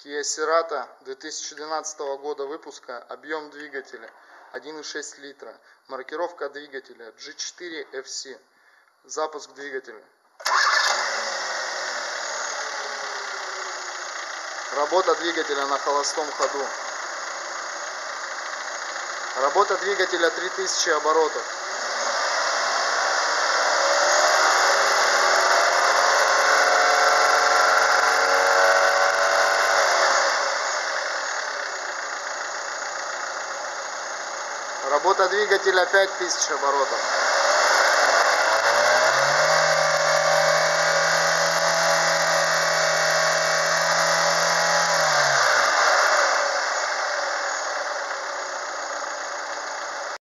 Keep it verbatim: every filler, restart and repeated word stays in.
Kia Cerato две тысячи двенадцатого года выпуска, объем двигателя один и шесть литра, маркировка двигателя джи четыре эф си, запуск двигателя. Работа двигателя на холостом ходу. Работа двигателя три тысячи оборотов. Работа двигателя пять тысяч оборотов.